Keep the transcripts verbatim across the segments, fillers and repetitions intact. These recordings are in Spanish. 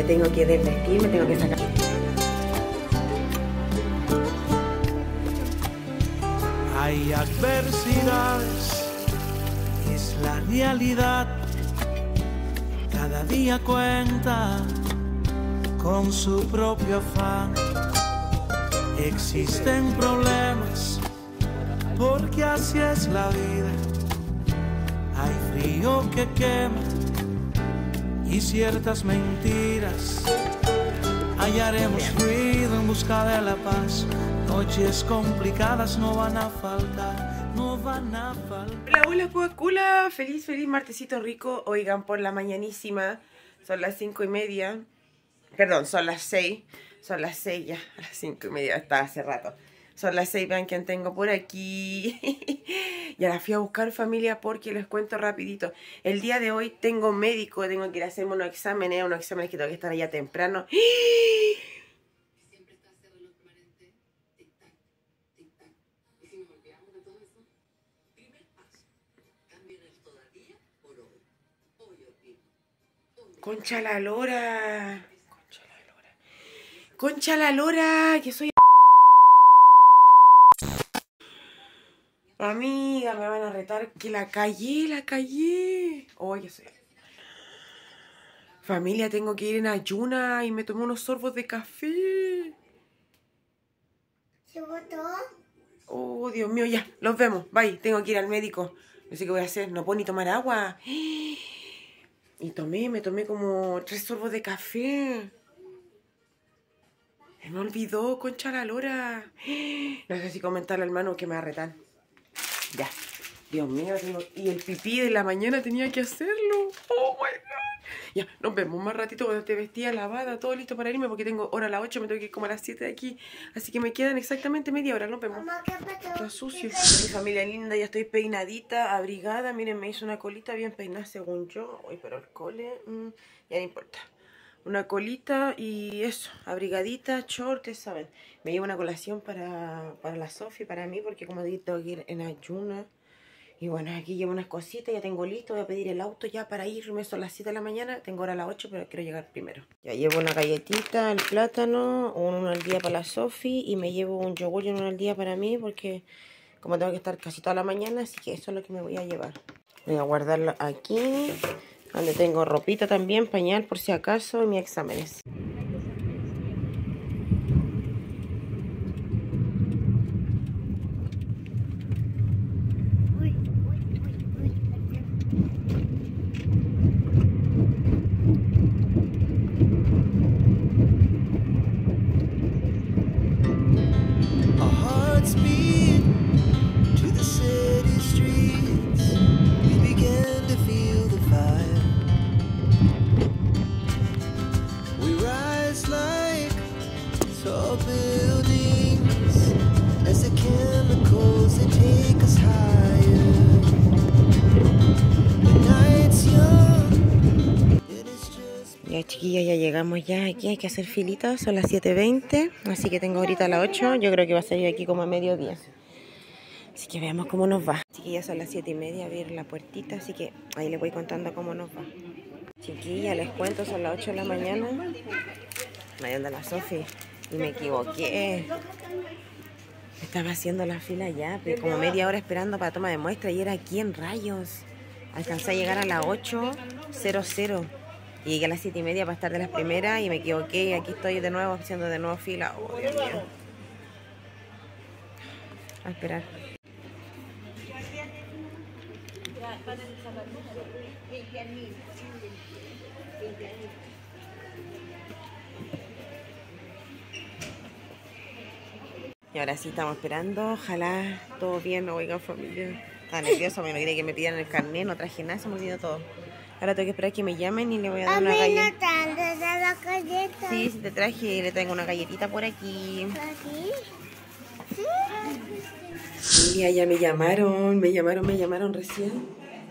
tengo que desvestir, me tengo que sacar. Hay adversidades, es la realidad. Cada día cuenta con su propio afán. Existen problemas, porque así es la vida. Hay frío que quema y ciertas mentiras. Hallaremos ruido en busca de la paz. Noches complicadas no van a faltar, no van a faltar. Hola, hola, Coca-Cola. Feliz, feliz martesito rico. Oigan, por la mañanísima. Son las cinco y media. Perdón, son las seis. Son las seis ya. A las cinco y media está hace rato. Son las seis, vean quién tengo por aquí. Ya la fui a buscar, familia, porque les cuento rapidito. El día de hoy tengo médico, tengo que ir a hacerme unos exámenes, unos exámenes que tengo que estar allá temprano. Concha la lora. Concha la lora. Concha la lora, que soy... Amiga, me van a retar que la callé, la callé. Oye, soy... Familia, tengo que ir en ayuna y me tomé unos sorbos de café. ¿Se botó? Oh, Dios mío, ya, los vemos. Bye, tengo que ir al médico. No sé qué voy a hacer, no puedo ni tomar agua. Y tomé, me tomé como tres sorbos de café. Se me olvidó, concha la lora. No sé si comentarle al hermano que me va a retar. Ya. Dios mío, tengo... y el pipí de la mañana tenía que hacerlo. Oh my God. Ya, nos vemos más ratito cuando te vestía lavada, todo listo para irme porque tengo hora a las ocho, me tengo que ir como a las siete de aquí. Así que me quedan exactamente media hora, nos vemos. Mamá, ¿qué pasó? Está sucio. Mi familia linda, ya estoy peinadita, abrigada. Miren, me hizo una colita bien peinada según yo. Uy, pero el cole, mmm, ya no importa. Una colita y eso, abrigadita, short, ¿saben? Me llevo una colación para, para la Sofi, para mí, porque como dije, tengo que ir en ayuna. Y bueno, aquí llevo unas cositas, ya tengo listo, voy a pedir el auto ya para irme. Son las siete de la mañana, tengo hora a las ocho, pero quiero llegar primero. Ya llevo una galletita, el plátano, uno al día para la Sofi y me llevo un yogur y uno al día para mí, porque como tengo que estar casi toda la mañana, así que eso es lo que me voy a llevar. Voy a guardarlo aquí, donde tengo ropita también, pañal por si acaso, y mis exámenes. Uy, uy, uy, uy. Our hearts beat to the city streets. We began to feel the fire. We rise like tall buildings as the chemicals they take us higher. The night's young and it's just... Ya, chiquillas, ya llegamos ya aquí, hay que hacer filitas, son las siete veinte, así que tengo ahorita a las ocho, yo creo que va a salir aquí como a mediodía. Así que veamos cómo nos va. Chiquillas, son las siete y media, abrir la puertita, así que ahí les voy contando cómo nos va. Chiquillas, les cuento, son las ocho de la mañana. Me anda la Sofi y me equivoqué. Estaba haciendo la fila ya, pero como media hora esperando para toma de muestra y era aquí en Rayos. Alcancé a llegar a las ocho cero cero. Y llegué a las siete y media para estar de las primeras y me equivoqué y aquí estoy de nuevo haciendo de nuevo fila. Oh, Dios mío. A esperar. Y ahora sí estamos esperando. Ojalá todo bien, oigan, familia. Estaba nerviosa, me quería que me pidieran el carnet, no traje nada, se me olvidó todo. Ahora tengo que esperar que me llamen y le voy a dar A una mí galleta. no te han de dar la galleta. Sí, sí te traje, le traigo una galletita por aquí. ¿Aquí? Sí, ya me llamaron, me llamaron, me llamaron recién.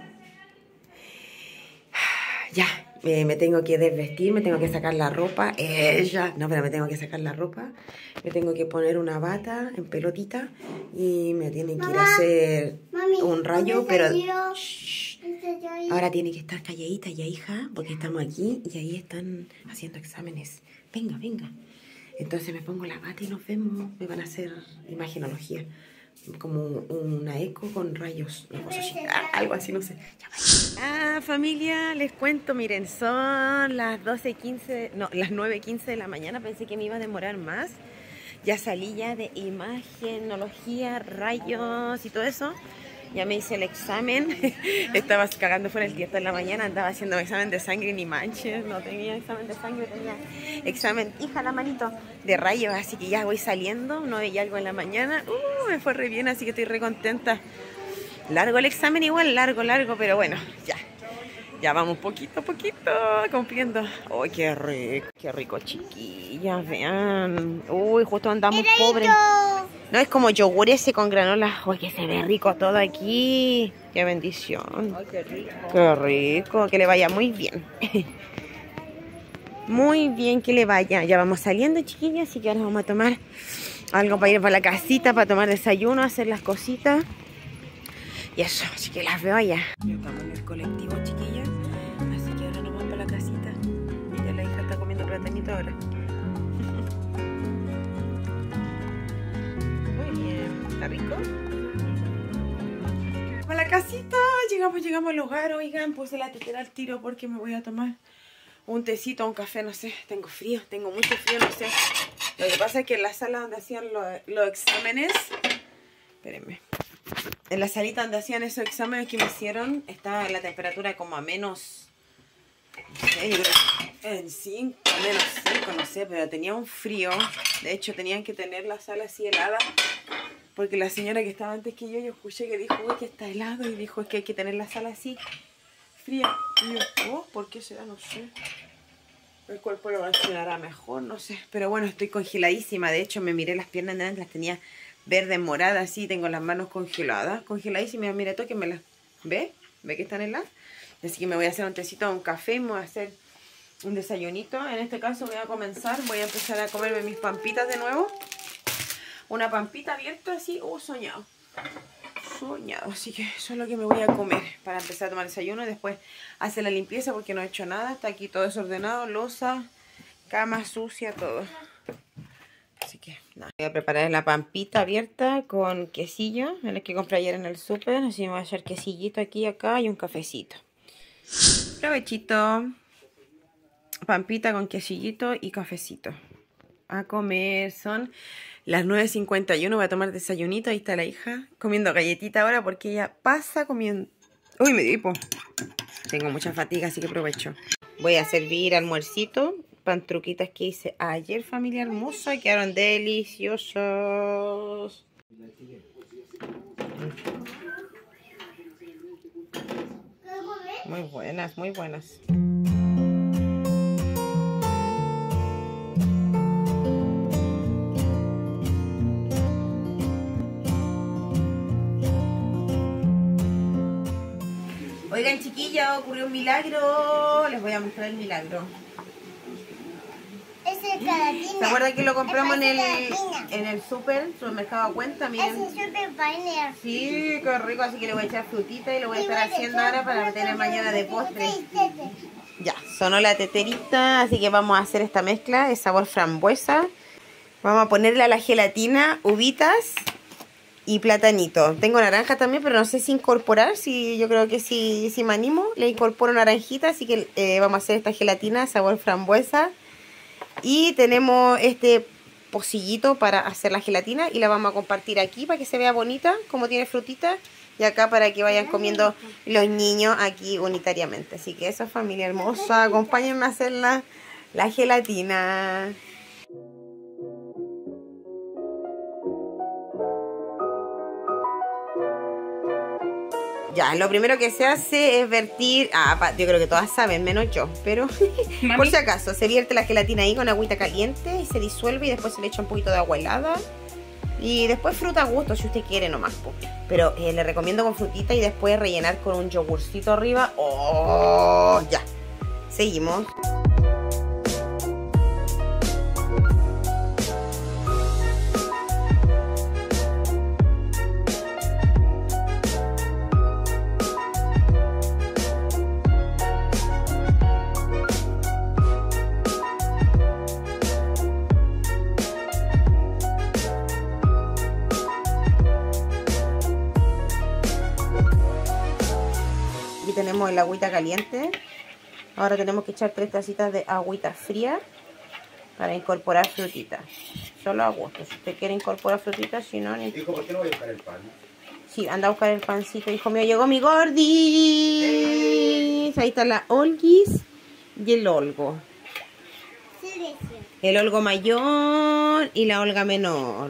Ya, me, me tengo que desvestir, me tengo que sacar la ropa. Ella, no, pero me tengo que sacar la ropa. Me tengo que poner una bata en pelotita y me tienen que ir a hacer Mami, un rayo, ¿dónde pero... salió? Shh, ¿Dónde Ahora tiene que estar calladita ya, hija, porque estamos aquí y ahí están haciendo exámenes. Venga, venga. Entonces me pongo la bata y nos vemos. Me van a hacer imagenología. Como una eco con rayos. Una cosa así. Ah, algo así, no sé. Ah, familia, les cuento. Miren, son las doce quince, no, las nueve quince de la mañana. Pensé que me iba a demorar más. Ya salí ya de imagenología, rayos y todo eso. Ya me hice el examen. Estaba cagando fuera el día en la mañana. Andaba haciendo examen de sangre ni manches. No tenía examen de sangre, tenía examen, hija, la manito, de rayos. Así que ya voy saliendo. No veía algo en la mañana. Uh, me fue re bien, así que estoy re contenta. Largo el examen igual, largo, largo. Pero bueno, ya. Ya vamos poquito a poquito cumpliendo. ¡Uy, qué rico! ¡Qué rico, chiquillas! Vean. Uy, justo andamos pobres. No, es como yogur ese con granola. ¡Uy, que se ve rico todo aquí! ¡Qué bendición! Ay, qué rico. ¡Qué rico! Que le vaya muy bien. Muy bien que le vaya. Ya vamos saliendo, chiquillas, así que ahora vamos a tomar algo para ir para la casita, para tomar desayuno, hacer las cositas. Y eso, así que las veo allá. Ya estamos en el colectivo, chiquillas. Así que ahora nos vamos para la casita. Ya la hija está comiendo platanito ahora. Muy bien, ¿está rico? Para la casita, llegamos, llegamos al hogar. Oigan, puse la tetera al tiro porque me voy a tomar un tecito, un café, no sé. Tengo frío, tengo mucho frío, no sé. Lo que pasa es que en la sala donde hacían los, los exámenes... Espérenme. En la salita donde hacían esos exámenes que me hicieron, estaba la temperatura como a menos, no sé, yo creo, en cinco, menos cinco, no sé, pero tenía un frío. De hecho, tenían que tener la sala así helada, porque la señora que estaba antes que yo, yo escuché que dijo, uy, que está helado, y dijo, es que hay que tener la sala así, fría. Y yo, oh, ¿por qué será? No sé. El cuerpo lo reaccionará mejor, no sé. Pero bueno, estoy congeladísima. De hecho, me miré las piernas de antes, las tenía verdes, moradas, así, tengo las manos congeladas, congeladísimas, mira, tóquenmelas, ¿ve? ¿Ve que están heladas? Así que me voy a hacer un tecito, un café, me voy a hacer un desayunito. En este caso voy a comenzar, voy a empezar a comerme mis pampitas de nuevo. Una pampita abierta así, uh, soñado. Soñado, así que eso es lo que me voy a comer para empezar a tomar desayuno y después hacer la limpieza porque no he hecho nada, está aquí todo desordenado, loza, cama sucia, todo. Así que nada, voy a preparar la pampita abierta con quesillo, el que compré ayer en el súper. Así me voy a hacer quesillito aquí, acá y un cafecito. Provechito. Pampita con quesillito y cafecito. A comer, son las nueve cincuenta y uno, voy a tomar desayunito. Ahí está la hija comiendo galletita ahora porque ella pasa comiendo. Uy, me dio hipo. Tengo mucha fatiga, así que aprovecho. Voy a servir almuercito. Pantruquitas que hice ayer, familia hermosa, quedaron deliciosos. Muy buenas, muy buenas. Oigan, chiquillas, ocurrió un milagro. Les voy a mostrar el milagro. ¿Se acuerdan que lo compramos en el, en el súper, supermercado a cuenta? Miren. Es súper painer. Sí, qué rico, así que le voy a echar frutita y lo voy a estar haciendo ahora para tener mañana de postre. Ya, sonó la teterita, así que vamos a hacer esta mezcla de sabor frambuesa. Vamos a ponerle a la gelatina uvitas y platanito. Tengo naranja también, pero no sé si incorporar, si yo creo que si, si me animo, le incorporo naranjita, así que eh, vamos a hacer esta gelatina sabor frambuesa. Y tenemos este pocillito para hacer la gelatina y la vamos a compartir aquí para que se vea bonita, como tiene frutita. Y acá para que vayan comiendo los niños aquí unitariamente. Así que eso, familia hermosa, acompáñenme a hacer la, la gelatina. Ya, lo primero que se hace es vertir, ah, yo creo que todas saben, menos yo, pero por si acaso, se vierte la gelatina ahí con agüita caliente y se disuelve y después se le echa un poquito de agua helada. Y después fruta a gusto, si usted quiere nomás. Pero eh, le recomiendo con frutita y después rellenar con un yogurcito arriba. ¡Oh! Ya, seguimos. tenemos el agüita caliente. Ahora tenemos que echar tres tacitas de agüita fría para incorporar frutitas. Solo a gusto. Si usted quiere incorporar frutitas, si no... Ni... Hijo, ¿por qué no voy a buscar el pan? Sí, anda a buscar el pancito. Hijo mío, llegó mi gordis. Ahí está la Olguis y el Olgo. El Olgo mayor y la Olga menor.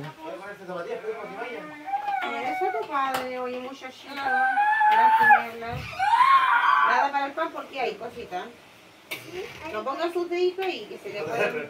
Eso tu padre, oye, muchachita. Nada para el pan porque hay cositas. No ponga sus deditos ahí, que se le puede...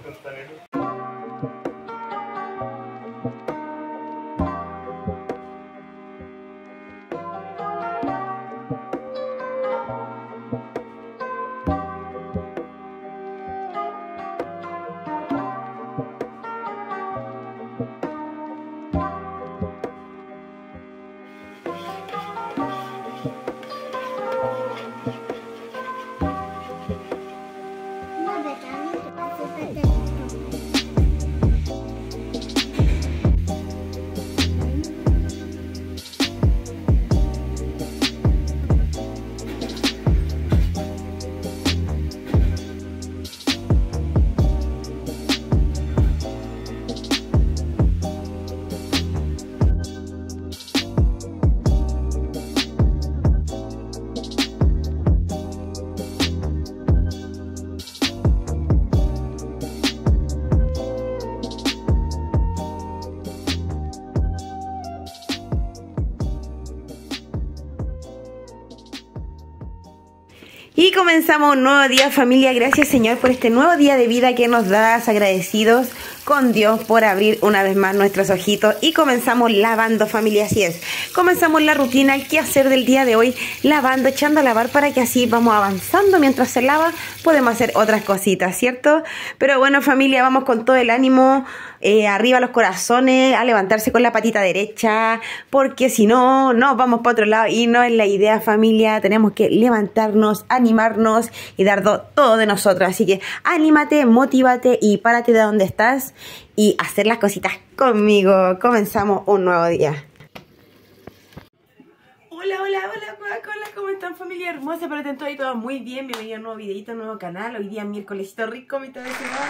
Y comenzamos un nuevo día, familia. Gracias, Señor, por este nuevo día de vida que nos das, agradecidos con Dios por abrir una vez más nuestros ojitos. Y comenzamos lavando, familia, así es. Comenzamos la rutina, el qué hacer del día de hoy, lavando, echando a lavar para que así vamos avanzando. Mientras se lava, podemos hacer otras cositas, ¿cierto? Pero bueno, familia, vamos con todo el ánimo. Eh, arriba los corazones, a levantarse con la patita derecha, porque si no, no vamos para otro lado y no es la idea, familia. Tenemos que levantarnos, animarnos y dar do, todo de nosotros. Así que anímate, motívate y párate de donde estás y hacer las cositas conmigo. Comenzamos un nuevo día. Hola, hola, hola, hola, ¿cómo están, familia hermosa? Espero que estén todos y todas muy bien. Bienvenido a un nuevo videito, a un nuevo canal. Hoy día miércolesito rico, mitad de semana.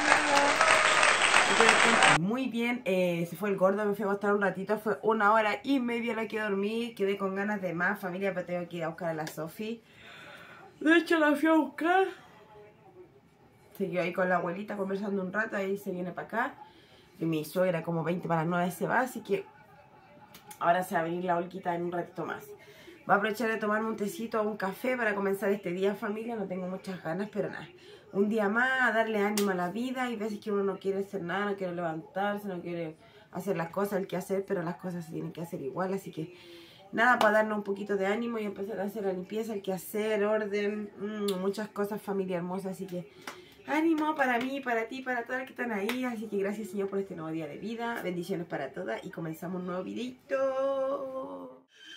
Muy bien, eh, se fue el gordo, me fui a acostar un ratito, fue una hora y media la que dormí, quedé con ganas de más, familia, pero tengo que ir a buscar a la Sofi. De hecho la fui a buscar, siguió ahí con la abuelita conversando un rato, ahí se viene para acá, y mi suegra como veinte para las nueve se va, así que ahora se va a abrir la holquita en un ratito más. Voy a aprovechar de tomarme un tecito o un café para comenzar este día, familia, no tengo muchas ganas, pero nada. Un día más, a darle ánimo a la vida. Hay veces que uno no quiere hacer nada, no quiere levantarse, no quiere hacer las cosas, el que hacer, pero las cosas se tienen que hacer igual. Así que nada, para darnos un poquito de ánimo y empezar a hacer la limpieza, el que hacer, orden, mmm, muchas cosas, familia hermosa. Así que ánimo para mí, para ti, para todas las que están ahí. Así que gracias, Señor, por este nuevo día de vida. Bendiciones para todas y comenzamos un nuevo videito.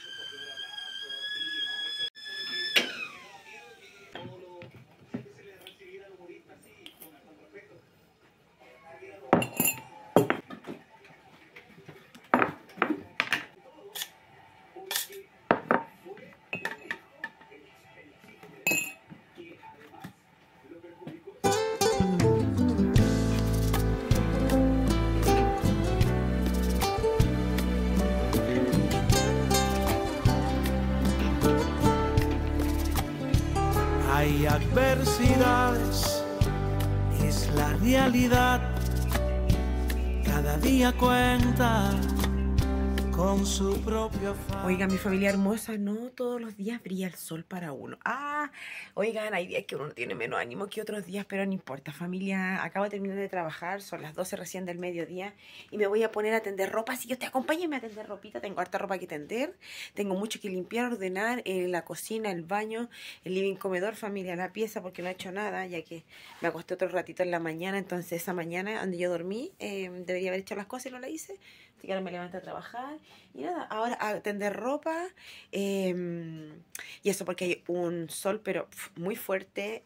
Hay adversidades, es la realidad. Cada día cuenta con su propio afán. Oigan, mi familia hermosa, no todos los días brilla el sol para uno. Ah, oigan, hay días que uno tiene menos ánimo que otros días, pero no importa, familia. Acabo de terminar de trabajar, son las doce recién del mediodía y me voy a poner a tender ropa. Así que usted acompáñenme a tender ropita, tengo harta ropa que tender, tengo mucho que limpiar, ordenar, eh, la cocina, el baño, el living, comedor, familia, la pieza, porque no he hecho nada, ya que me acosté otro ratito en la mañana. Entonces esa mañana donde yo dormí, eh, debería haber hecho las cosas y no la hice. Así que ahora me levanto a trabajar y nada, ahora a tender ropa, eh, y eso porque hay un sol pero muy fuerte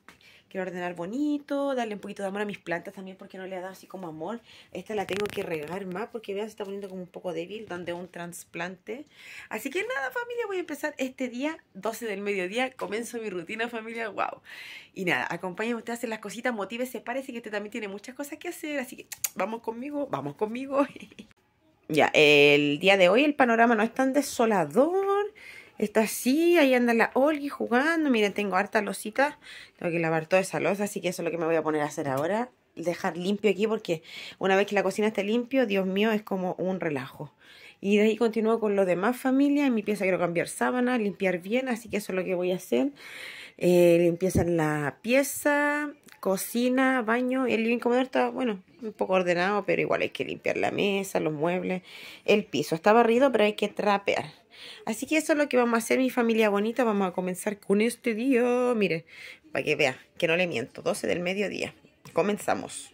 Quiero ordenar bonito, darle un poquito de amor a mis plantas también porque no le he dado así como amor. Esta la tengo que regar más porque vean, se está poniendo como un poco débil, donde un trasplante. Así que nada, familia, voy a empezar este día, doce del mediodía, comienzo mi rutina, familia, wow. Y nada, acompáñenme ustedes a hacer las cositas, motívese, parece que este también tiene muchas cosas que hacer, así que vamos conmigo, vamos conmigo. Ya, el día de hoy el panorama no es tan desolador. Está así, ahí anda la Olgi jugando. Miren, tengo harta losita. Tengo que lavar toda esa losa, así que eso es lo que me voy a poner a hacer ahora. Dejar limpio aquí porque una vez que la cocina esté limpio, Dios mío, es como un relajo. Y de ahí continúo con lo demás, familia. En mi pieza quiero cambiar sábanas, limpiar bien, así que eso es lo que voy a hacer. Eh, limpieza en la pieza, cocina, baño. El living comedor está, bueno, un poco ordenado, pero igual hay que limpiar la mesa, los muebles, el piso. Está barrido, pero hay que trapear. Así que eso es lo que vamos a hacer, mi familia bonita. Vamos a comenzar con este día. Miren, para que vean que no le miento. doce del mediodía. Comenzamos.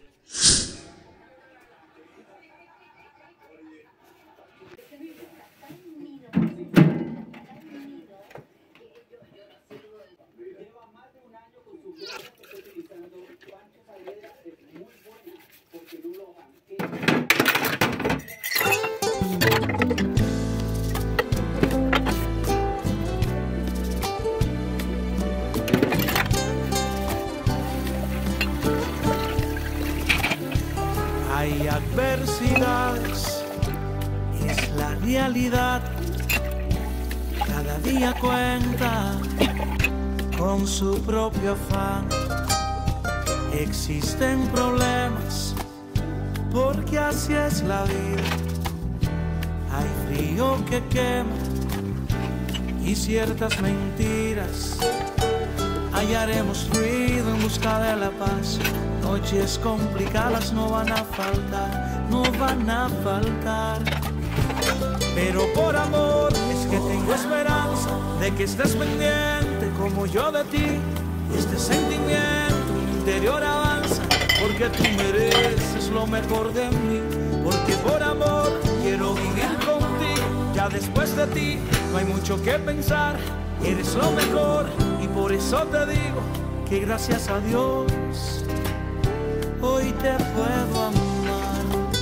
Hay adversidades, es la realidad. Cada día cuenta con su propio afán. Existen problemas, porque así es la vida. Hay frío que quema y ciertas mentiras. Hallaremos ruido en busca de la paz. Noches complicadas no van a faltar, no van a faltar. Pero por amor es que tengo esperanza de que estés pendiente como yo de ti. Este sentimiento en mi interior avanza, porque tú mereces lo mejor de mí. Porque por amor quiero vivir contigo. Ya después de ti no hay mucho que pensar. Eres lo mejor y por eso te digo que gracias a Dios hoy te puedo amar.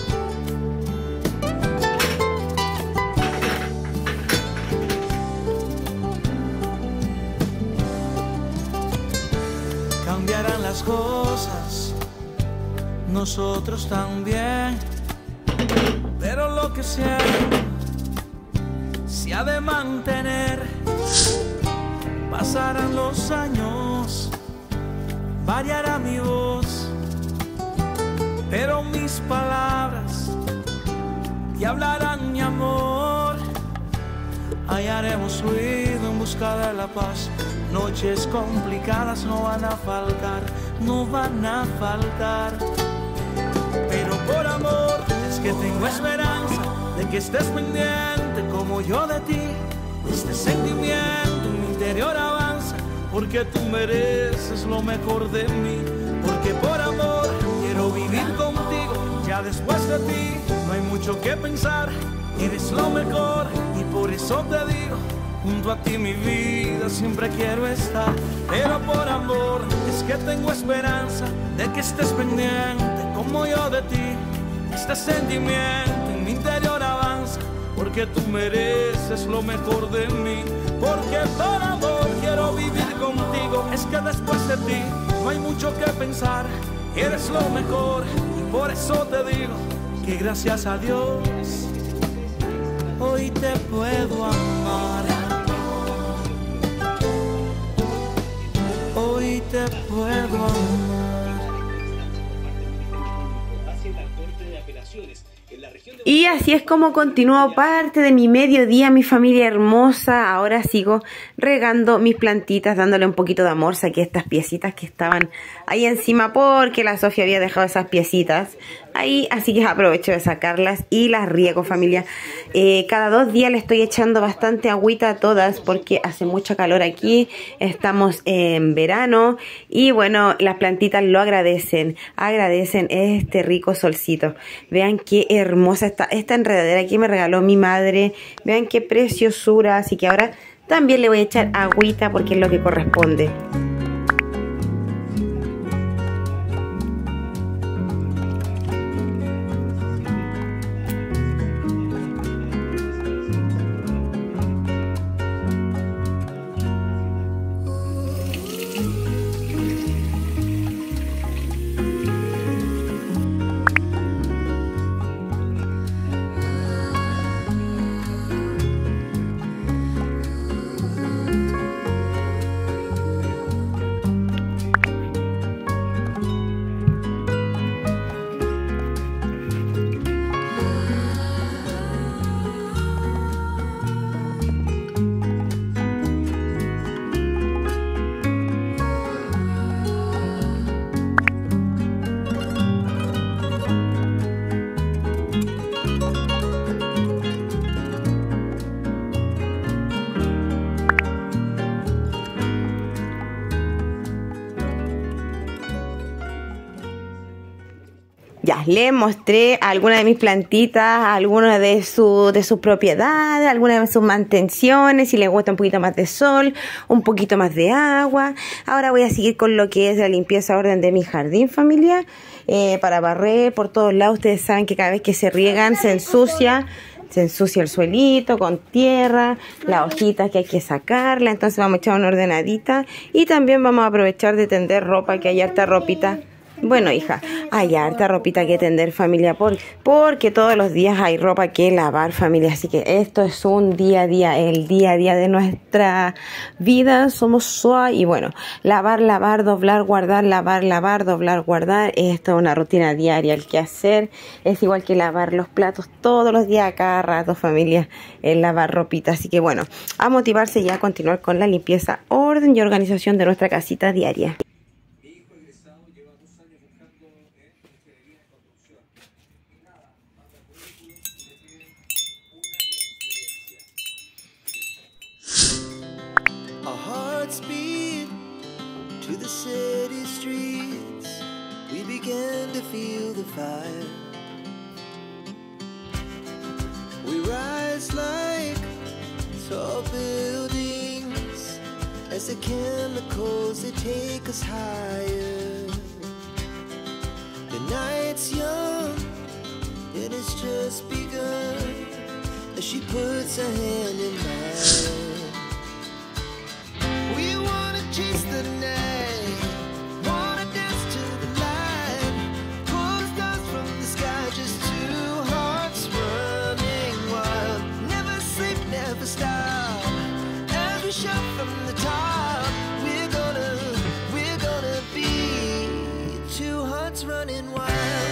Cambiarán las cosas, nosotros también, pero lo que sea se ha de mantener. Pasarán los años, variará mi voz, pero mis palabras te hablarán, mi amor. Hallaremos ruido en busca de la paz. Noches complicadas no van a faltar, no van a faltar. Pero por amor es que tengo esperanza de que estés pendiente como yo de ti. Este sentimiento en mi interior avanza, porque tú mereces lo mejor de mí. Porque por amor quiero vivir contigo. Ya después de ti no hay mucho que pensar. Eres lo mejor y por eso te digo, junto a ti mi vida siempre quiero estar. Pero por amor es que tengo esperanza de que estés pendiente como yo de ti. Este sentimiento en mi interior avanza, porque tú mereces lo mejor de mí. Porque por amor quiero vivir contigo. Es que después de ti no hay mucho que pensar. Eres lo mejor y por eso te digo que gracias a Dios hoy te puedo amar. Hoy te puedo amar. Hacia la Corte de Apelaciones. Y así es como continúo parte de mi mediodía, mi familia hermosa. Ahora sigo regando mis plantitas, dándole un poquito de amor. Saqué estas piecitas que estaban ahí encima porque la Sofía había dejado esas piecitas ahí, así que aprovecho de sacarlas y las riego, familia. Eh, cada dos días le estoy echando bastante agüita a todas porque hace mucho calor aquí. Estamos en verano y bueno, las plantitas lo agradecen, agradecen este rico solcito. Vean qué hermosa está esta enredadera que me regaló mi madre. Vean qué preciosura, así que ahora también le voy a echar agüita porque es lo que corresponde. Ya, les mostré algunas de mis plantitas, algunas de, su, de sus propiedades, algunas de sus mantenciones, si les gusta un poquito más de sol, un poquito más de agua. Ahora voy a seguir con lo que es la limpieza orden de mi jardín, familia, eh, para barrer por todos lados. Ustedes saben que cada vez que se riegan se ensucia. Se ensucia el suelito con tierra, las hojitas que hay que sacarla. Entonces vamos a echar una ordenadita. Y también vamos a aprovechar de tender ropa, que hay harta ropita. Bueno, hija, hay harta ropita que tender, familia, por, porque todos los días hay ropa que lavar, familia. Así que esto es un día a día, el día a día de nuestra vida. Somos suaves y bueno, lavar, lavar, doblar, guardar, lavar, lavar, doblar, guardar. Esto es una rutina diaria. El que hacer es igual que lavar los platos todos los días, a cada rato, familia, el lavar ropita. Así que bueno, a motivarse ya a continuar con la limpieza, orden y organización de nuestra casita diaria. Speed to the city streets, we began to feel the fire. We rise like tall buildings as the chemicals they take us higher. The night's young and it's just begun as she puts her hand in mine. We wanna chase the night, wanna dance to the light, pull the stars from the sky, just two hearts running wild. Never sleep, never stop, as we shout from the top. We're gonna, we're gonna be two hearts running wild.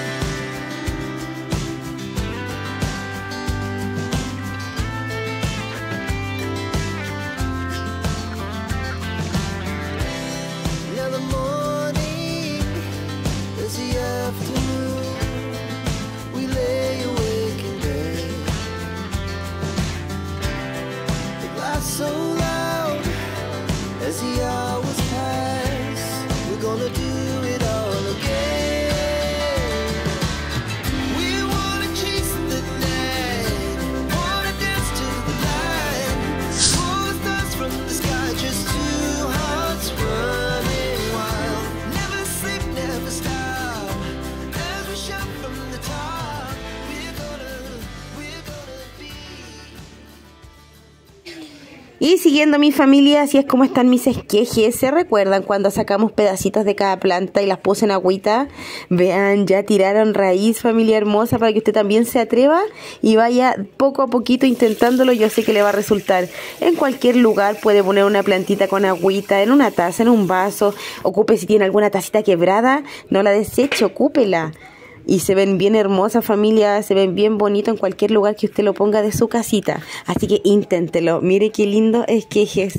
So loud as the hours pass, we're gonna do it all again. We wanna chase the night, wanna dance to the light, pull the stars from the sky, just two hearts running wild. Never sleep, never stop, as we shout from the top. We're gonna, we're gonna be. Y siguiendo mi familia, así es como están mis esquejes. ¿Se recuerdan cuando sacamos pedacitos de cada planta y las puse en agüita? Vean, ya tiraron raíz, familia hermosa, para que usted también se atreva y vaya poco a poquito intentándolo. Yo sé que le va a resultar. En cualquier lugar puede poner una plantita con agüita, en una taza, en un vaso. Ocupe si tiene alguna tacita quebrada, no la deseche, ocúpela. Y se ven bien hermosas, familia, se ven bien bonitos en cualquier lugar que usted lo ponga de su casita. Así que inténtelo. Mire qué lindo esquejes.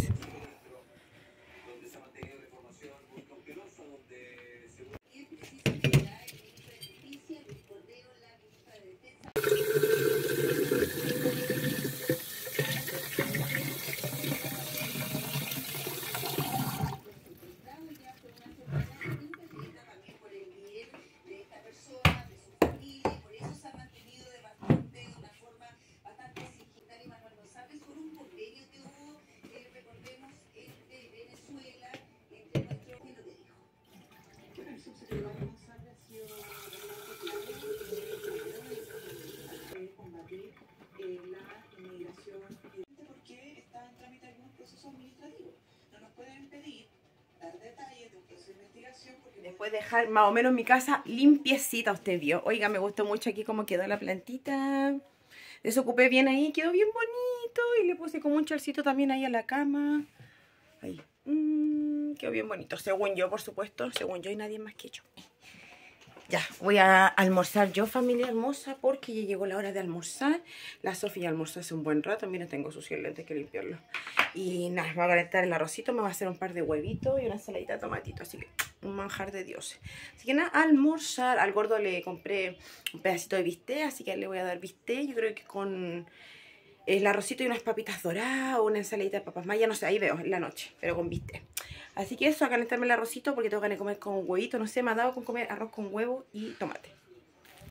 Después dejar más o menos mi casa limpiecita, usted vio. Oiga, me gustó mucho aquí cómo quedó la plantita. Desocupé bien ahí, quedó bien bonito. Y le puse como un charcito también ahí a la cama. Ahí. Mm, quedó bien bonito, según yo, por supuesto. Según yo y nadie más que yo. Ya, voy a almorzar yo, familia hermosa, porque ya llegó la hora de almorzar. La Sofía almorzó hace un buen rato. Miren, tengo sucio el lente, hay que limpiarlo. Y nada, me voy a calentar el arrocito, me va a hacer un par de huevitos y una ensaladita de tomatito. Así que, un manjar de dioses. Así que nada, almorzar. Al gordo le compré un pedacito de bistec, así que le voy a dar bistec. Yo creo que con el arrocito y unas papitas doradas o una ensaladita de papas mayas, no sé, ahí veo, en la noche, pero con bistec. Así que eso, a calentarme el arrocito porque tengo ganas de comer con huevito, no sé, me ha dado con comer arroz con huevo y tomate.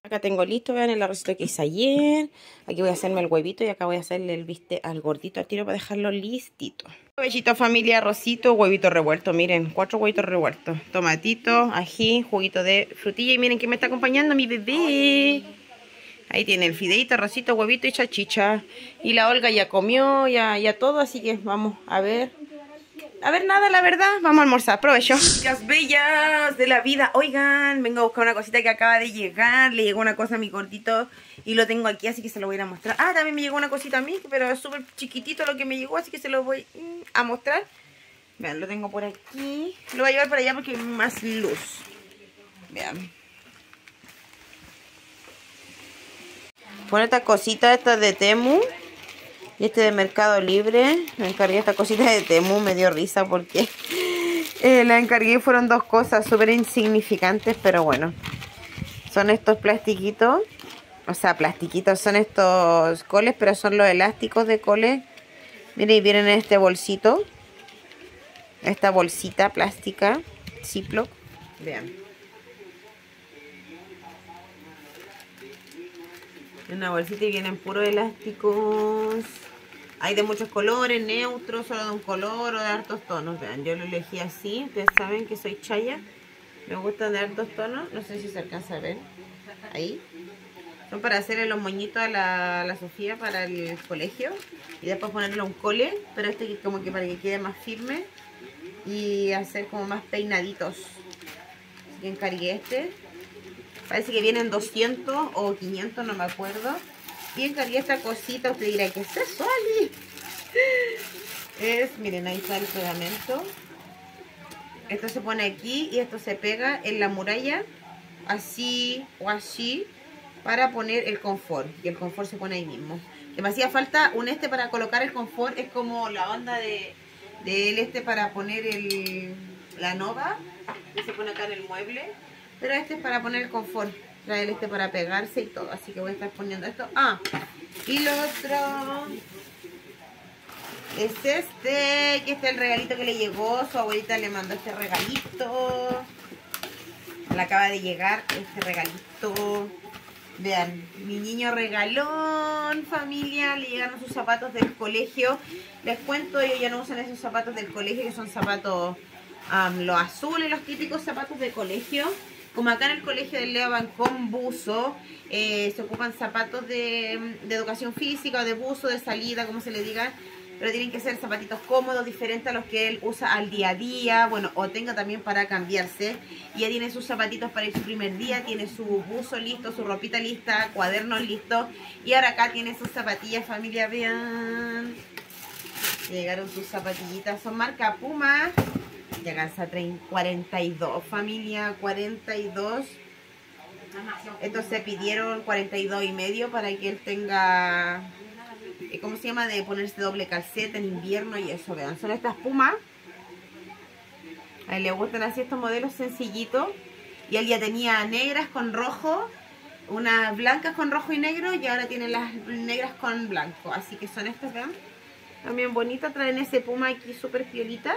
Acá tengo listo, vean el arrocito que hice ayer. Aquí voy a hacerme el huevito y acá voy a hacerle el bistec al gordito al tiro para dejarlo listito. Bellito familia, arrocito, huevito revuelto. Miren, cuatro huevitos revueltos. Tomatito, ají, juguito de frutilla. Y miren que me está acompañando mi bebé. Ahí tiene el fideito, arrocito, huevito y chachicha. Y la Olga ya comió, ya, ya todo, así que vamos a ver. A ver, nada, la verdad. Vamos a almorzar. Provecho. Chicas bellas de la vida. Oigan, vengo a buscar una cosita que acaba de llegar. Le llegó una cosa a mi gordito y lo tengo aquí, así que se lo voy a ir a mostrar. Ah, también me llegó una cosita a mí, pero es súper chiquitito lo que me llegó, así que se lo voy a mostrar. Vean, lo tengo por aquí. Lo voy a llevar para allá porque hay más luz. Vean. Pon esta cosita, esta de Temu. Y este de Mercado Libre. Me encargué esta cosita de Temu. Me dio risa porque eh, la encargué. Fueron dos cosas súper insignificantes. Pero bueno. Son estos plastiquitos. O sea, plastiquitos. Son estos coles. Pero son los elásticos de coles. Miren, y vienen en este bolsito. Esta bolsita plástica. Ziploc. Vean. Una bolsita y vienen puros elásticos. Hay de muchos colores, neutros, solo de un color o de hartos tonos. Vean, yo lo elegí así. Ustedes saben que soy chaya. Me gustan de hartos tonos. No sé si se alcanza a ver. Ahí. Son para hacerle los moñitos a la, a la Sofía para el colegio. Y después ponerle un cole. Pero este como que para que quede más firme. Y hacer como más peinaditos. Así que encargué este. Parece que vienen doscientos o quinientos, no me acuerdo. Y encargué esta cosita. Usted dirá, ¿qué es eso, Ali? Es, miren, ahí está el pegamento. Esto se pone aquí y esto se pega en la muralla. Así o así. Para poner el confort. Y el confort se pone ahí mismo. Que me hacía falta un este para colocar el confort. Es como la onda de, del este para poner el, la nova. Que se pone acá en el mueble. Pero este es para poner el confort. Trae el este para pegarse y todo. Así que voy a estar poniendo esto. Ah, y lo otro es este. Que este es el regalito que le llegó. Su abuelita le mandó este regalito. Le acaba de llegar este regalito. Vean, mi niño regalón, familia. Le llegaron sus zapatos del colegio. Les cuento, ellos ya no usan esos zapatos del colegio, que son zapatos um, los azules, los típicos zapatos de colegio. Como acá en el colegio del Leo van con buzo, eh, se ocupan zapatos de, de educación física o de buzo, de salida, como se le diga. Pero tienen que ser zapatitos cómodos, diferentes a los que él usa al día a día. Bueno, o tenga también para cambiarse. Y ya tiene sus zapatitos para ir su primer día, tiene su buzo listo, su ropita lista, cuadernos listos. Y ahora acá tiene sus zapatillas, familia, vean. Llegaron sus zapatillitas, son marca Puma. Llegan a cuarenta y dos, familia, cuarenta y dos. Estos se pidieron cuarenta y dos y medio para que él tenga, ¿cómo se llama? De ponerse doble calceta en invierno y eso, vean. Son estas Pumas. A él le gustan así estos modelos sencillitos. Y él ya tenía negras con rojo, unas blancas con rojo y negro, y ahora tiene las negras con blanco. Así que son estas, vean. También bonitas, traen ese Puma aquí súper piolita.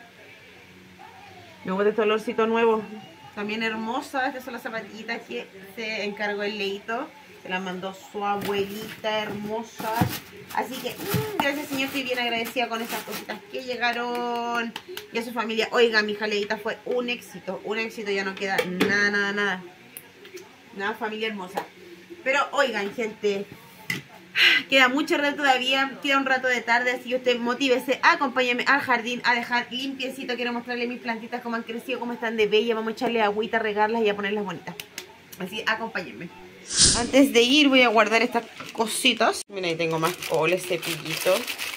Me gusta este olorcito nuevo. También hermosa. Estas son las zapatillitas que se encargó el Leito. Se las mandó su abuelita hermosa. Así que, mmm, gracias señor. Estoy bien agradecida con estas cositas que llegaron. Y a su familia. Oiga, mi hija Leita fue un éxito. Un éxito. Ya no queda nada, nada, nada. Nada, familia hermosa. Pero oigan, gente. Queda mucho rato todavía, queda un rato de tarde, así que usted motívese, acompáñame al jardín a dejar limpiecito. Quiero mostrarle mis plantitas cómo han crecido, cómo están de bellas. Vamos a echarle agüita, regarlas y a ponerlas bonitas. Así, acompáñenme. Antes de ir voy a guardar estas cositas. Mira, ahí tengo más coles, cepillito.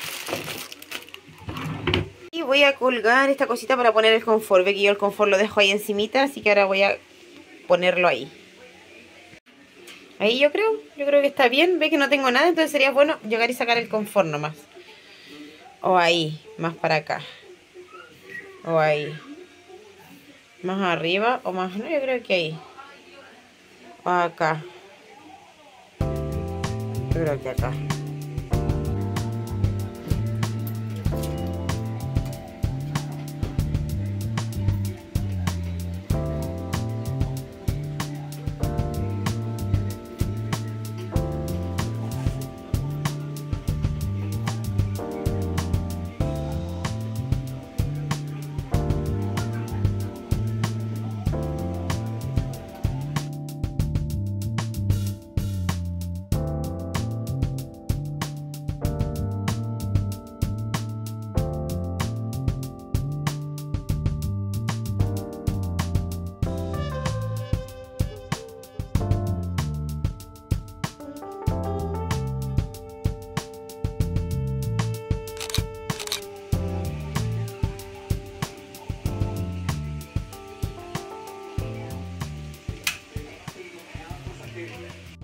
Y voy a colgar esta cosita para poner el confort. Ve que yo el confort lo dejo ahí encimita, así que ahora voy a ponerlo ahí. Ahí yo creo, yo creo que está bien. Ve que no tengo nada, entonces sería bueno llegar y sacar el confort nomás. O ahí, más para acá. O ahí. Más arriba o más... No, yo creo que ahí. O acá. Yo creo que acá.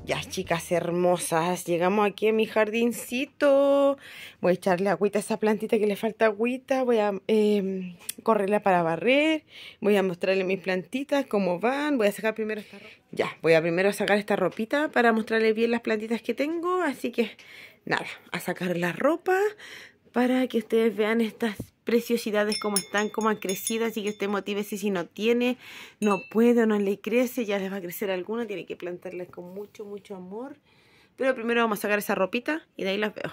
Ya, chicas hermosas, llegamos aquí a mi jardincito. Voy a echarle agüita a esa plantita que le falta agüita. Voy a eh, correrla para barrer. Voy a mostrarle mis plantitas, cómo van. Voy a sacar primero esta ropa. Ya, voy a primero sacar esta ropita para mostrarle bien las plantitas que tengo. Así que, nada, a sacar la ropa para que ustedes vean estas preciosidades, cómo están, cómo han crecido. Así que usted motívese si no tiene, no puede, no le crece, ya les va a crecer alguna. Tiene que plantarlas con mucho, mucho amor. Pero primero vamos a sacar esa ropita y de ahí las veo.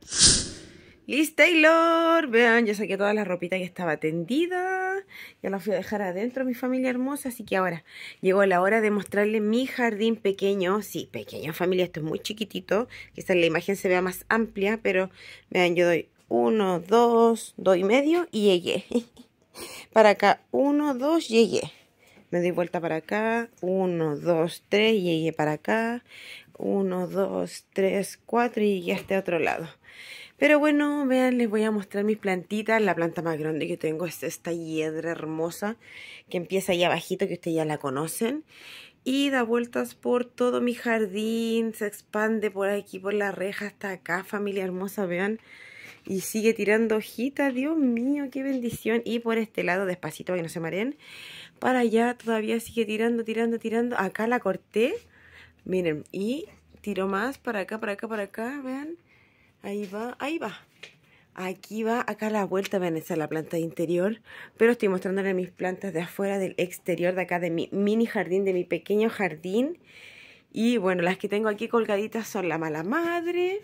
¡Liz Taylor! Vean, ya saqué toda la ropita que estaba tendida. Ya la fui a dejar adentro, mi familia hermosa. Así que ahora llegó la hora de mostrarles mi jardín pequeño. Sí, pequeño, familia, esto es muy chiquitito. Quizás la imagen se vea más amplia, pero vean, yo doy uno, dos, dos y medio y llegué. Para acá, uno, dos, llegué. Me doy vuelta para acá, uno, dos, tres, llegué para acá. uno, dos, tres, cuatro y llegué a este otro lado. Pero bueno, vean, les voy a mostrar mis plantitas. La planta más grande que tengo es esta hiedra hermosa que empieza ahí abajito, que ustedes ya la conocen. Y da vueltas por todo mi jardín, se expande por aquí, por la reja hasta acá, familia hermosa, vean. Y sigue tirando hojitas, Dios mío, qué bendición. Y por este lado, despacito, para que no se mareen, para allá todavía sigue tirando, tirando, tirando. Acá la corté, miren, y tiro más para acá, para acá, para acá, vean. Ahí va, ahí va. Aquí va, acá a la vuelta, vean, esa es la planta de interior. Pero estoy mostrándole mis plantas de afuera, del exterior, de acá, de mi mini jardín, de mi pequeño jardín. Y bueno, las que tengo aquí colgaditas son la mala madre.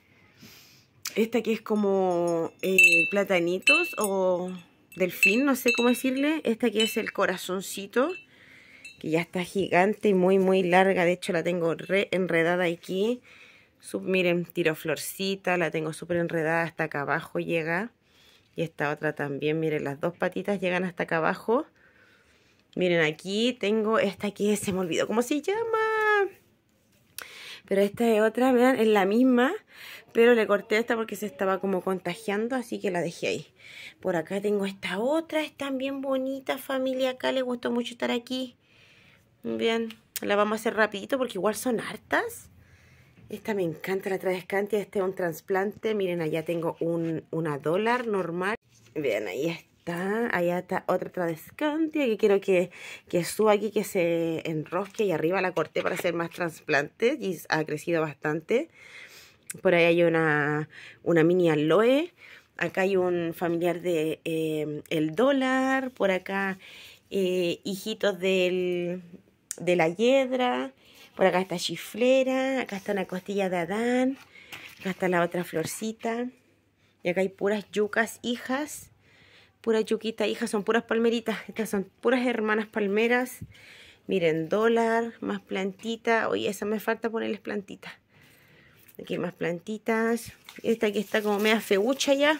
Esta que es como eh, platanitos o delfín, no sé cómo decirle. Esta que es el corazoncito, que ya está gigante y muy, muy larga. De hecho, la tengo re enredada aquí. Sub, miren, tiro florcita, la tengo súper enredada, hasta acá abajo llega. Y esta otra también, miren, las dos patitas llegan hasta acá abajo. Miren, aquí tengo esta que se me olvidó cómo se llama. Pero esta es otra, vean, es la misma. Pero le corté esta porque se estaba como contagiando, así que la dejé ahí. Por acá tengo esta otra, están bien bonitas, familia. Acá le gustó mucho estar aquí. Bien, la vamos a hacer rapidito porque igual son hartas. Esta me encanta, la Tradescantia. Este es un trasplante. Miren, allá tengo un, una dólar normal. Vean, ahí está. Allá está otra Tradescantia que quiero que, que suba aquí, que se enrosque. Y arriba la corté para hacer más trasplantes y ha crecido bastante. Por ahí hay una, una mini aloe. Acá hay un familiar de eh, el dólar. Por acá eh, hijitos del, de la hiedra. Por acá está chiflera. Acá está una costilla de Adán. Acá está la otra florcita. Y acá hay puras yucas hijas. Puras yuquitas hijas. Son puras palmeritas. Estas son puras hermanas palmeras. Miren, dólar. Más plantita. Oye, esa me falta ponerles plantita. Aquí hay más plantitas. Esta aquí está como media feucha ya,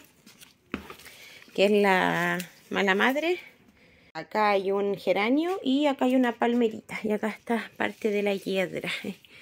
que es la mala madre. Acá hay un geranio y acá hay una palmerita. Y acá está parte de la hiedra.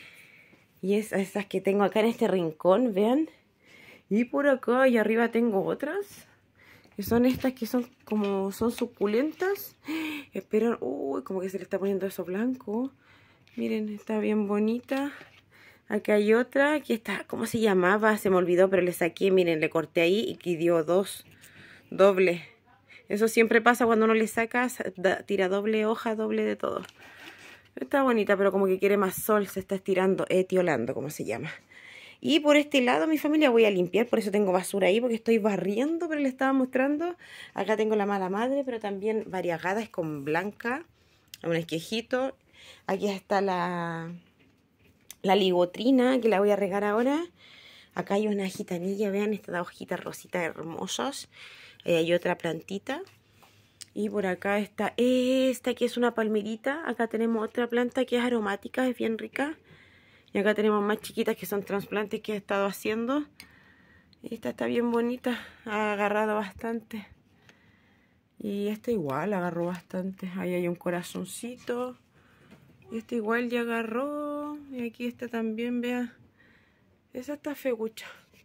Y es esas que tengo acá en este rincón, vean. Y por acá y arriba tengo otras. Que son estas que son como son suculentas. Espero, uy, como que se le está poniendo eso blanco. Miren, está bien bonita. Acá hay otra, que está, ¿cómo se llamaba? Se me olvidó, pero le saqué, miren, le corté ahí y que dio dos, doble. Eso siempre pasa cuando uno le saca, da, tira doble hoja, doble de todo. Está bonita, pero como que quiere más sol, se está estirando, etiolando, como se llama. Y por este lado, mi familia, voy a limpiar, por eso tengo basura ahí, porque estoy barriendo, pero le estaba mostrando. Acá tengo la mala madre, pero también variegada, es con blanca, un esquejito. Aquí está la... la ligotrina, que la voy a regar ahora. Acá hay una gitanilla, vean, estas hojitas rositas hermosas. Ahí hay otra plantita. Y por acá está esta, que es una palmerita. Acá tenemos otra planta que es aromática, es bien rica. Y acá tenemos más chiquitas que son trasplantes que he estado haciendo. Esta está bien bonita, ha agarrado bastante. Y esta igual agarró bastante. Ahí hay un corazoncito. Y esta igual ya agarró. Y aquí esta también, vea. Esa está feucha.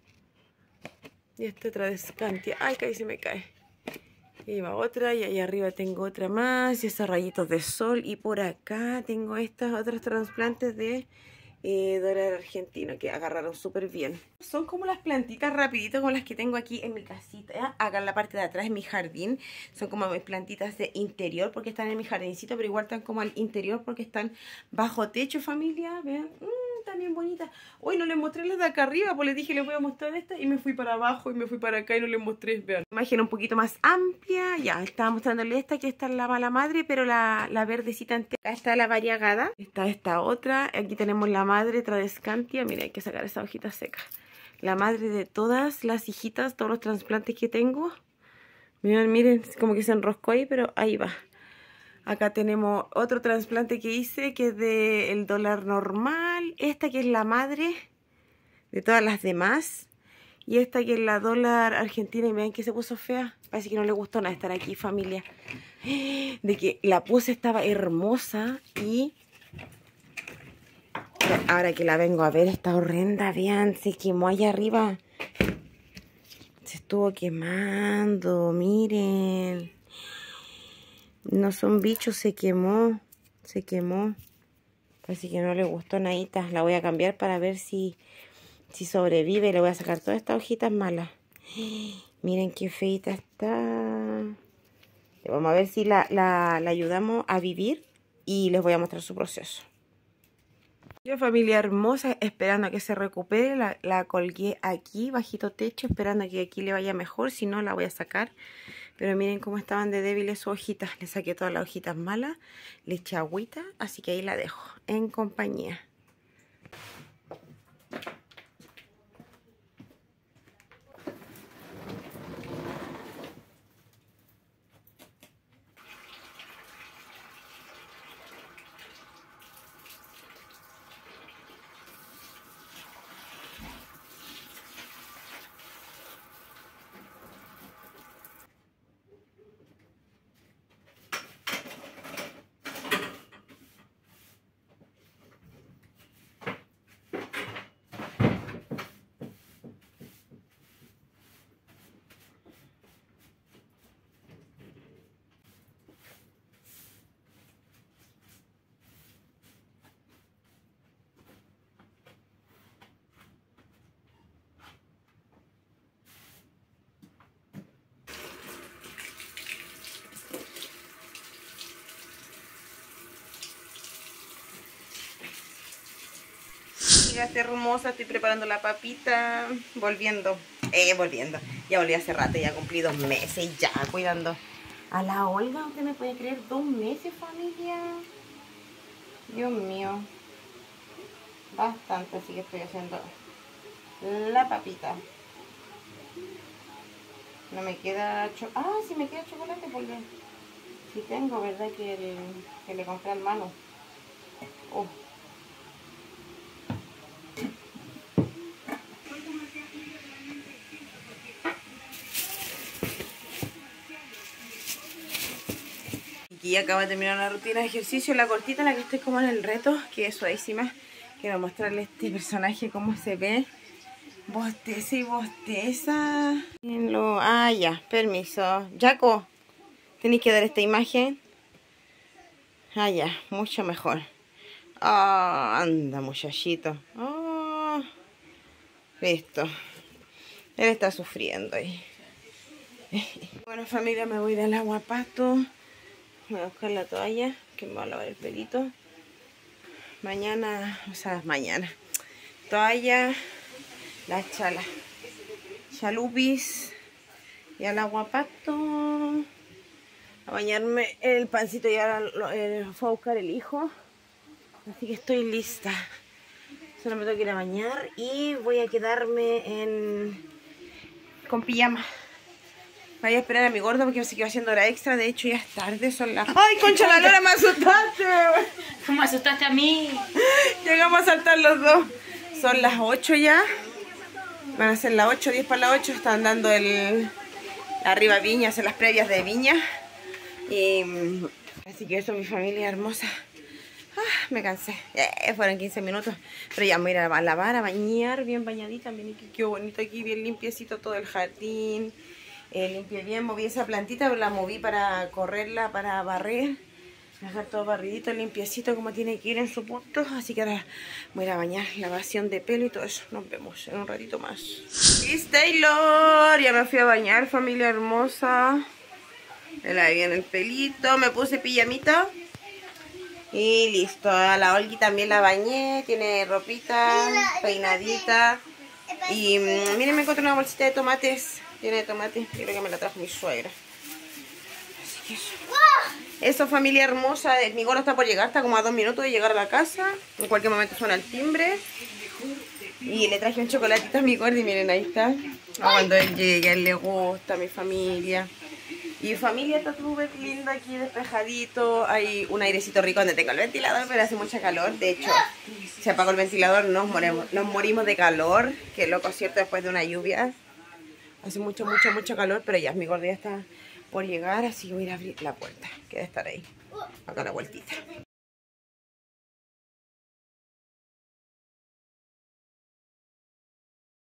Y esta otra Tradescantia. Ay, que ahí se me cae. Y va otra. Y ahí arriba tengo otra más. Y esos rayitos de sol. Y por acá tengo estas otras trasplantes de eh, dólar argentino, que agarraron súper bien. Son como las plantitas rapiditas como las que tengo aquí en mi casita. Acá en la parte de atrás, en mi jardín. Son como mis plantitas de interior porque están en mi jardincito, pero igual están como al interior porque están bajo techo, familia. Vean, mmm, están bien bonitas. Hoy no les mostré las de acá arriba, pues les dije les voy a mostrar esta y me fui para abajo y me fui para acá y no les mostré. Vean. Imagen un poquito más amplia. Ya, estaba mostrándole esta, que esta es la mala madre, pero la, la verdecita entera. Acá está la variegada. Está esta otra. Aquí tenemos la madre Tradescantia. Mira, hay que sacar esa hojita seca. La madre de todas las hijitas, todos los trasplantes que tengo. Miren, miren, como que se enroscó ahí, pero ahí va. Acá tenemos otro trasplante que hice, que es del dólar normal. Esta que es la madre de todas las demás. Y esta que es la dólar argentina. Y vean que se puso fea. Parece que no le gustó nada estar aquí, familia. De que la puse estaba hermosa y... ahora que la vengo a ver, está horrenda, vean, se quemó allá arriba. Se estuvo quemando, miren. No son bichos, se quemó. Se quemó. Parece que no le gustó nadita. La voy a cambiar para ver si, si sobrevive. Le voy a sacar todas estas hojitas malas. Miren qué feita está. Vamos a ver si la, la, la ayudamos a vivir y les voy a mostrar su proceso. Yo, familia hermosa, esperando a que se recupere, la, la colgué aquí, bajito techo, esperando a que aquí le vaya mejor, si no la voy a sacar. Pero miren cómo estaban de débiles sus hojitas, le saqué todas las hojitas malas, le eché agüita, así que ahí la dejo, en compañía. Mira, está hermosa, estoy preparando la papita, volviendo, eh, volviendo, ya volví hace rato, ya cumplí dos meses ya cuidando a la Olga. ¿Usted me puede creer? Dos meses, familia, Dios mío, bastante, así que estoy haciendo la papita. No me queda, cho ah, sí me queda chocolate porque sí tengo, ¿verdad? Que, el, que le compré al mano. Oh. Y acabo de terminar una rutina de ejercicio, la cortita, la que estoy como en el reto, que es suavísima. Quiero mostrarles este personaje, cómo se ve. Bosteza y bosteza. Lo... Ah, ya, permiso. Jaco, tenéis que dar esta imagen. Ah, ya, mucho mejor. Ah, anda, muchachito. Ah, listo. Él está sufriendo ahí. Bueno, familia, me voy del agua pasto. Voy a buscar la toalla, que me va a lavar el pelito. Mañana, o sea, mañana. Toalla, la chala, chalupis y al agua pasto. A bañarme. El pancito ya lo, eh, fue a buscar el hijo. Así que estoy lista. Solo me tengo que ir a bañar y voy a quedarme en con pijama. Voy a esperar a mi gordo porque se quedó haciendo hora extra. De hecho ya es tarde, son las... ¡Ay, concha la lora, me asustaste! ¿Cómo asustaste a mí? Llegamos a saltar los dos. Son las ocho ya. Van a ser las ocho, diez para las ocho. Están dando el... arriba Viña, hacer las previas de Viña. Y... así que eso, mi familia hermosa. Ah, me cansé. Eh, fueron quince minutos. Pero ya me voy a ir a lavar, a bañar, bien bañadita. Miren que quedó bonito aquí, bien limpiecito todo el jardín. Eh, limpié bien, moví esa plantita, la moví para correrla, para barrer. Dejar todo barridito, limpiecito como tiene que ir en su punto. Así que ahora voy a ir a bañar, lavación de pelo y todo eso. Nos vemos en un ratito más. ¡Liz Taylor! Ya me fui a bañar, familia hermosa. Me lavé bien el pelito, me puse pijamita. Y listo, a la Olgi también la bañé. Tiene ropita, peinadita. Y mmm, miren, me encontré una bolsita de tomates. Tiene tomates, creo que me la trajo mi suegra. Así que eso. Eso, familia hermosa, mi gordo está por llegar, está como a dos minutos de llegar a la casa. En cualquier momento suena el timbre. Y le traje un chocolatito a mi gordo y miren, ahí está. Cuando él llegue, a él le gusta, a mi familia. Y familia, está súper lindo aquí, despejadito. Hay un airecito rico donde tengo el ventilador, pero hace mucha calor. De hecho, se apagó el ventilador, nos morimos, nos morimos de calor. Qué loco, ¿cierto? Después de una lluvia. Hace mucho, mucho, mucho calor, pero ya mi gordo ya está por llegar, así que voy a ir a abrir la puerta, que debe estar ahí, acá a la vueltita.